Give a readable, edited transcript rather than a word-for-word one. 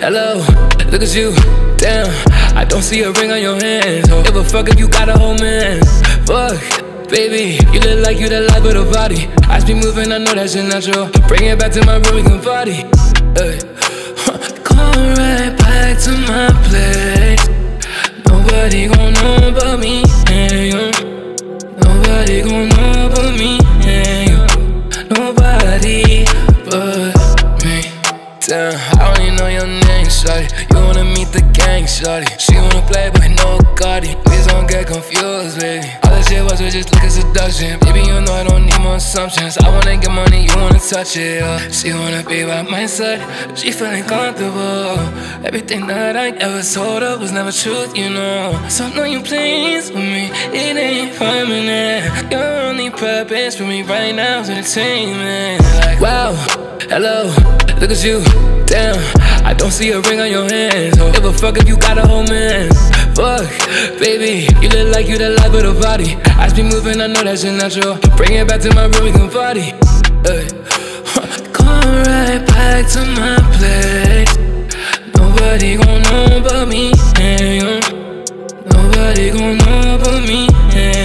hello, look at you, damn. I don't see a ring on your hand, so give a fuck if you got a whole man. Fuck, baby, you look like you the life of the body. Eyes be moving, I know that's your natural. Bring it back to my room, we can party. Come right back to my place. Nobody gon' know but me and you. Nobody gon' know but me and you. Nobody but me. Damn, I don't even know your name, shawty. You wanna meet the gang, shawty. She wanna play but no Cardi. Please don't get confused, baby. All that shit was just like a seduction. Baby, you know I don't need more assumptions. I wanna get money, you wanna touch it, She wanna be by my side, she feeling comfortable. Everything that I ever told her was never truth, you know. So know you please with me, it ain't permanent. Your only purpose for me right now is entertainment. Like, wow, hello, look at you, damn. I don't see a ring on your hand, so give a fuck if you got a whole man. Fuck, baby, you look like you the life of the body. Eyes be moving, I know that's your natural. Bring it back to my room, we can party. Come right back to my place. Nobody gon' know but me and you. Nobody gon' know but me and you.